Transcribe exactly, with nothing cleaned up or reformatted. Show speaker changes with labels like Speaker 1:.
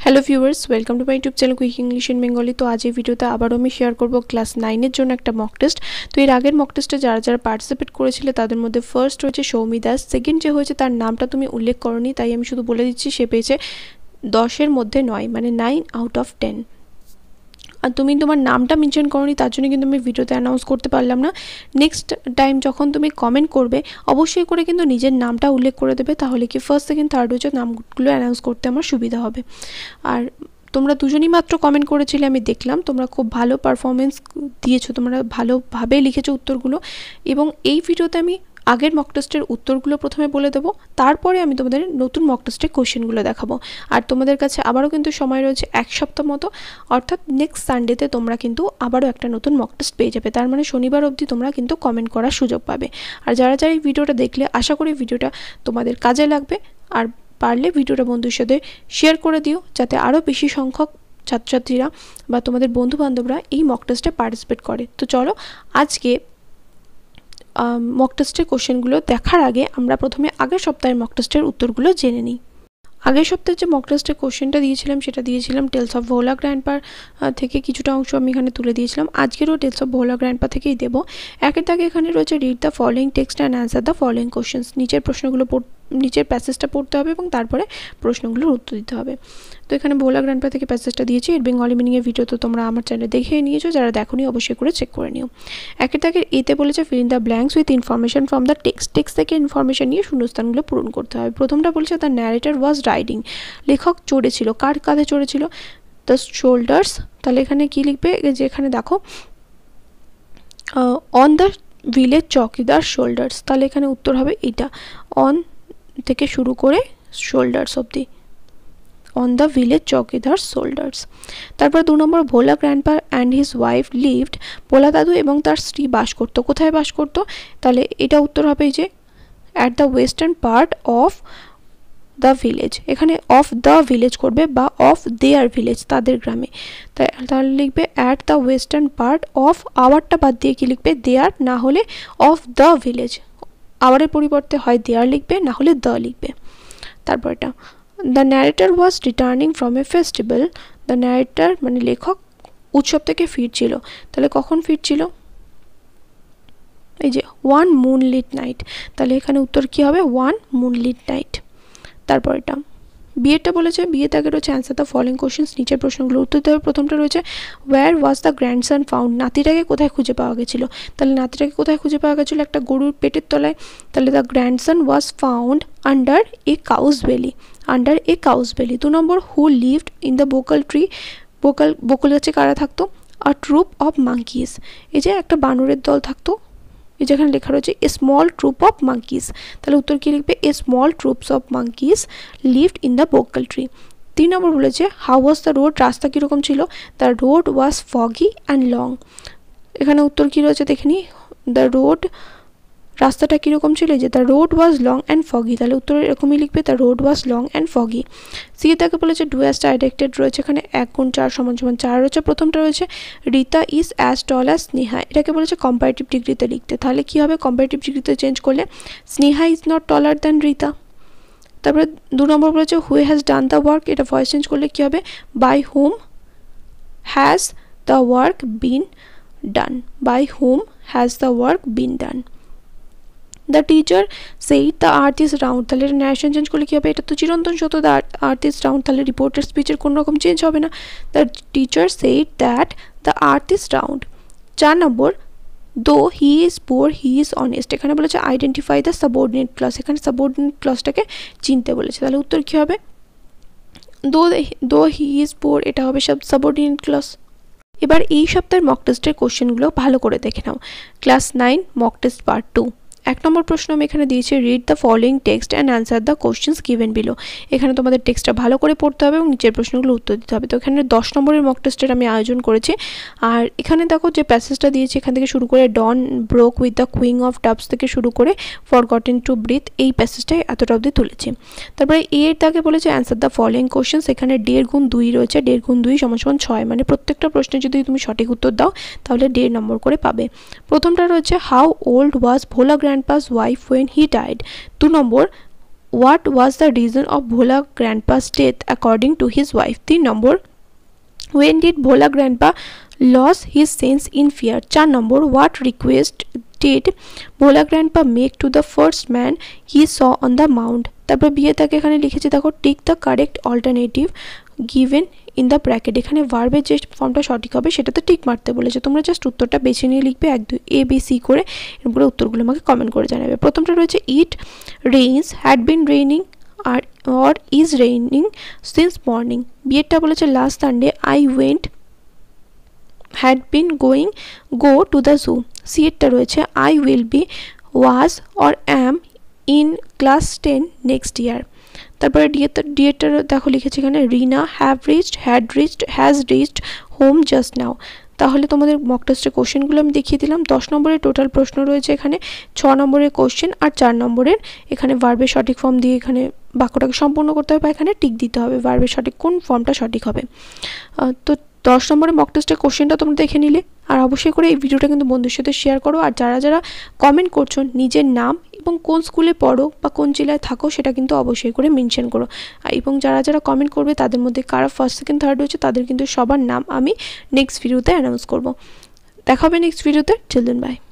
Speaker 1: Hello viewers, welcome to my YouTube channel quick English in Bengali. তো আজ এই ভিডিওতে আবারও আমি শেয়ার করব ক্লাস নাইনের জন্য একটা মক টেস্ট। তো এর আগের মক টেস্টে যারা যারা পার্টিসিপেট করেছিলে তাদের মধ্যে ফার্স্ট হয়েছে সৌমি দাস, সেকেন্ড যে হয়েছে তার নামটা তুমি উল্লেখ করনি, তাই আমি শুধু বলে দিচ্ছি সে পেয়েছে দশের মধ্যে নয়, মানে নাইন আউট অফ টেন। আর তুমি তোমার নামটা মেনশন করনি, তার জন্য কিন্তু আমি ভিডিওতে অ্যানাউন্স করতে পারলাম না। নেক্সট টাইম যখন তুমি কমেন্ট করবে অবশ্যই করে কিন্তু নিজের নামটা উল্লেখ করে দেবে, তাহলে কি ফার্স্ট সেকেন্ড থার্ড হচ্ছে নামগুলো অ্যানাউন্স করতে আমার সুবিধা হবে। আর তোমরা দুজনই মাত্র কমেন্ট করেছিলে, আমি দেখলাম তোমরা খুব ভালো পারফরমেন্স দিয়েছো, তোমরা ভালোভাবে লিখেছো উত্তরগুলো। এবং এই ভিডিওতে আমি আগের মক টেস্টের উত্তরগুলো প্রথমে বলে দেবো, তারপরে আমি তোমাদের নতুন মক টেস্টের কোশ্চেনগুলো দেখাবো। আর তোমাদের কাছে আবারও কিন্তু সময় রয়েছে এক সপ্তাহ মতো, অর্থাৎ নেক্সট সানডেতে তোমরা কিন্তু আবারও একটা নতুন মক টেস্ট পেয়ে যাবে। তার মানে শনিবার অবধি তোমরা কিন্তু কমেন্ট করার সুযোগ পাবে। আর যারা যারা এই ভিডিওটা দেখলে আশা করি ভিডিওটা তোমাদের কাজে লাগবে। আর পারলে ভিডিওটা বন্ধুর সাথে শেয়ার করে দিও, যাতে আরও বেশি সংখ্যক ছাত্রছাত্রীরা বা তোমাদের বন্ধুবান্ধবরা এই মক টেস্টে পার্টিসিপেট করে। তো চলো আজকে মক টেস্টের কোশ্চেনগুলো দেখার আগে আমরা প্রথমে আগের সপ্তাহের মক টেস্টের উত্তরগুলো জেনে নিই। আগের সপ্তাহে যে মক টেস্টের কোশ্চেনটা দিয়েছিলাম সেটা দিয়েছিলাম টেলস অফ ভোলা গ্র্যান্ডপা থেকে, কিছুটা অংশ আমি এখানে তুলে দিয়েছিলাম। আজকেরও টেলস অফ ভোলা গ্র্যান্ডপা থেকেই দেবো। একের দাগে এখানে রয়েছে read the following text and answer the following questions. নিচের প্রশ্নগুলো নিচের প্যাসেজটা পড়তে হবে এবং তারপরে প্রশ্নগুলোর উত্তর দিতে হবে। তো এখানে ভোলা গ্র্যান্ডপা থেকে প্যাসেজটা দিয়েছি, এর বেঙ্গলি মিনিংয়ের ভিডিও তো তোমরা আমার চ্যানেলে দেখে নিয়েছো, যারা দেখোনি অবশ্যই করে চেক করে নিও। একের দাগের এতে বলেছে fill in the blanks with information from the text. Text থেকে ইনফরমেশন নিয়ে শূন্যস্থানগুলো পূরণ করতে হবে। প্রথমটা বলছে দ্য ন্যারেটর ওয়াজ রাইডিং, লেখক চড়েছিল, কার কাঁধে চড়েছিল? The shoulders. তাহলে এখানে কি লিখবে, যে এখানে দেখো on the village chowkidar shoulders, তাহলে এখানে উত্তর হবে এটা, অন থেকে শুরু করে শোল্ডার্স অবধি, on the village chowkidar shoulders. তারপর দু নম্বর Bhola grandpa and his wife lived, Bhola দাদু এবং তার স্ত্রী বাস করতো, কোথায় বাস করতো? তাহলে এটা উত্তর হবে যে at the western part of the village. এখানে অফ দ্য ভিলেজ করবে বা অফ দেয়ার ভিলেজ, তাদের গ্রামে। তাহলে লিখবে at the western part of, আওয়ারটা বাদ দিয়ে কি লিখবে? দেয়ার, না হলে অফ দ্য ভিলেজ। আওয়ারের পরিবর্তে হয় দেয়ার লিখবে, না হলে দ্য লিখবে। তারপর এটা the narrator was returning from a festival. The narrator মানে লেখক উৎসব থেকে ফিরছিল, তাহলে কখন ফিরছিল? এই যে ওয়ান মুনলিট নাইট, তাহলে এখানে উত্তর কি হবে? One moonlit night. তারপর এটা বিয়েটা বলেছে, বিয়ে তাকে রয়েছে অ্যান্সার দ্য ফলোয়িং কোশ্চেন্স, নিচের প্রশ্নগুলো উত্তর দিতে হবে। প্রথমটা রয়েছে where was the grandson found, নাতিটাকে কোথায় খুঁজে পাওয়া গেছিলো? তাহলে নাতিটাকে কোথায় খুঁজে পাওয়া গেছিলো? একটা গরুর পেটের তলায়, তাহলে the grandson was found under a cow's belly, under a cow's belly. দু নম্বর who lived in the bakul tree, বোকাল বকুল গাছে কারা থাকতো? আ ট্রুপ অফ মাঙ্কিস, এই যে একটা বানরের দল থাকতো, এই যেখানে লেখা রয়েছে a small troop of monkeys, তাহলে উত্তর কী লিখবে? A small troops of monkeys lived in the bakul tree. তিন নম্বর বলেছে হাউ ওয়াজ দ্য রোড, রাস্তা কীরকম ছিল? The road was foggy and long. এখানে উত্তর কী রয়েছে দেখে নি, দ্য রোড, রাস্তাটা কীরকম ছিল? যে the road was long and foggy, তাহলে উত্তর এরকমই লিখবে, the road was long and foggy. C তাকে বলেছে ডু অ্যাজ ডাইরেক্টেড রয়েছে, এখানে এক গুণ চার সমান সমান চার রয়েছে। প্রথমটা রয়েছে Rita is as tall as Sneha, এটাকে বলেছে কম্পারেটিভ ডিগ্রিতে লিখতে, তাহলে কী হবে? কম্পারেটিভ ডিগ্রিতে চেঞ্জ করলে Sneha is not taller than Rita. তারপরে দু নম্বর বলেছে who has done the work, এটা ভয়েস চেঞ্জ করলে কী হবে? By whom has the work been done, by whom has the work been done. The teacher said the earth is round, তাহলে এটা ন্যারেশন চেঞ্জ করলে কী হবে? এটা তো চিরন্তন সত্য, দ্য আর্থ ইজ রাউন্ড, তাহলে রিপোর্টের স্পিচের কোনো রকম চেঞ্জ হবে না। The teacher said that the earth is round. চার নম্বর though he is poor he is honest, এখানে বলেছে আইডেন্টিফাই দ্য সাবঅর্ডিনেট ক্লজ, এখানে সাবঅর্ডিনেট ক্লজটাকে চিনতে বলেছে, তাহলে উত্তর কী হবে? দো দো হি ইজ পোর, এটা হবে সব সাবঅর্ডিনেট ক্লজ। এবার এই সপ্তাহের মক টেস্টের কোশ্চেনগুলো ভালো করে দেখে নাও। Class nine mock test part two. এক নম্বর প্রশ্ন আমি এখানে দিয়েছি read the following text and answer the questions given below. এখানে তোমাদের টেক্সটটা ভালো করে পড়তে হবে এবং নিচের প্রশ্নগুলো উত্তর দিতে হবে। তো এখানে দশ নম্বরের মক টেস্টের আমি আয়োজন করেছি। আর এখানে দেখো যে প্যাসেজটা দিয়েছি, এখান থেকে শুরু করে dawn broke with the cooing of doves থেকে শুরু করে ফর গটেন টু ব্রিথ, এই প্যাসেজটাই এতটা অবধি তুলেছি। তারপরে এর তাকে বলেছে অ্যান্সার দ্য ফলোয়িং কোশ্চেন্স, এখানে দেড় গুণ দুই রয়েছে, দেড় গুণ দুই সমান সমান ছয়, মানে প্রত্যেকটা প্রশ্নে যদি তুমি সঠিক উত্তর দাও তাহলে দেড় নম্বর করে পাবে। প্রথমটা রয়েছে how old was Bhola grandpa's wife when he died। দু নম্বর what was the reason of Bhola grandpa's death according to his wife? তিন নম্বর, when did Bhola grandpa lose his sense in fear? চার নম্বর, what request did Bhola grandpa make to the first man he saw on the mound? তারপর বিয়ে তাকে এখানে লিখেছি দেখো, take the correct alternative given in the bracket. এখানে ভার্বের যে ফর্মটা সঠিক হবে সেটাতে টিক মারতে বলেছে, তোমরা জাস্ট উত্তরটা বেছে নিয়ে লিখবে এক দুই এ বি সি করে, এরপরে উত্তরগুলো আমাকে কমেন্ট করে জানাবে। প্রথমটা রয়েছে it rains had been raining আর or is raining since morning. বিয়েরটা বলেছে last Sunday I went had been going go to the zoo. C এরটা রয়েছে I will be was or am in class ten next year. তারপরে ডিএটা ডিএটা দেখো লিখেছি এখানে Rina have reached had reached has reached home just now. তাহলে তোমাদের মক টেস্টের কোশ্চেনগুলো আমি দেখিয়ে দিলাম। দশ নম্বরের টোটাল প্রশ্ন রয়েছে এখানে, ছ নম্বরের কোশ্চেন আর চার নম্বরের এখানে ভার্বের সঠিক ফর্ম দিয়ে এখানে বাক্যটাকে সম্পূর্ণ করতে হবে, এখানে টিক দিতে হবে ভার্বের সঠিক কোন ফর্মটা সঠিক হবে। তো দশ নম্বরের মক টেস্টের কোশ্চেনটা তোমরা দেখে নিলে, আর অবশ্যই করে এই ভিডিওটা কিন্তু বন্ধুদের সাথে শেয়ার করো। আর যারা যারা কমেন্ট করছো নিজের নাম এবং কোন স্কুলে পড়ো বা কোন জেলায় থাকো সেটা কিন্তু অবশ্যই করে মেনশন করো। এবং যারা যারা কমেন্ট করবে তাদের মধ্যে কারা ফার্স্ট সেকেন্ড থার্ড হয়েছে তাদের কিন্তু সবার নাম আমি নেক্সট ভিডিওতে অ্যানাউন্স করবো। দেখা হবে নেক্সট ভিডিওতে। Children by.